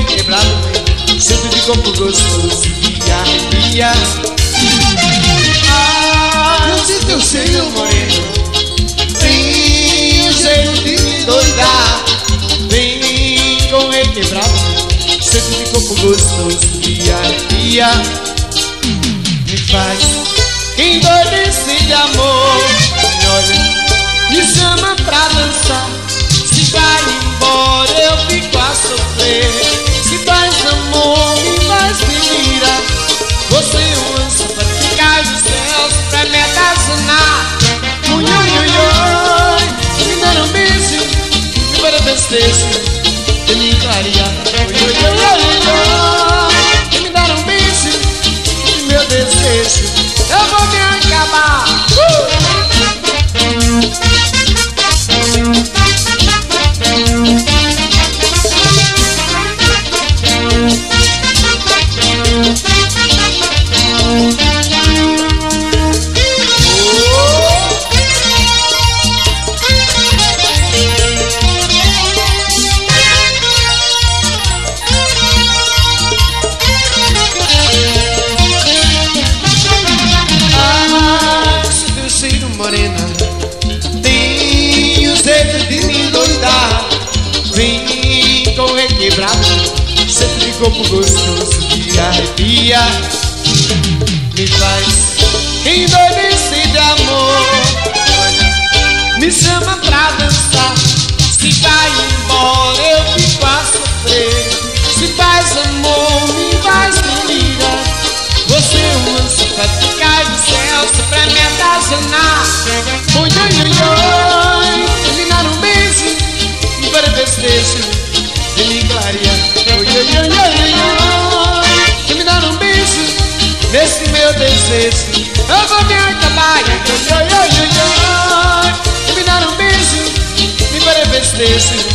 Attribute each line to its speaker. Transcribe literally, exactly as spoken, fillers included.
Speaker 1: requebrado, centro de corpo gostoso e arrepia. Ah, se teu seio moreno tem o jeito de me doidar, vem com requebrado, centro de corpo gostoso e arrepia. Me faz endoidecer de amor, me olha, me chama pra dançar. Se vai embora eu fico a sofrer, se faz amor me faz delirar. Você é um anjo pra ficar dos céus, pra me atazanar. Ui, ui, ui, ui, me dar um beijo, me para festejo, de me clarear. Ui, ui, ui, ui, ui, me dar um beijo, meu desejo, eu vou me acabar. uh! Morena, tem o jeito de me doidar, vem com requebrado, sempre de corpo gostoso que arrepia. Me faz endoidecer de amor, me chama pra dançar. Se vai embora eu fico a sofrer, se faz amor me faz delirar. Você é um anjo pra ficar do céu, só pra me atazanar. Ui, ui, ui, ui, me dar um beijo, me para festejo, de me clarear. Ui, ui, ui, ui, ui, me dar um beijo, nesse meu desejo, eu vou me acabar. Ui, ui, ui, ui, me dar um beijo, me para festejo,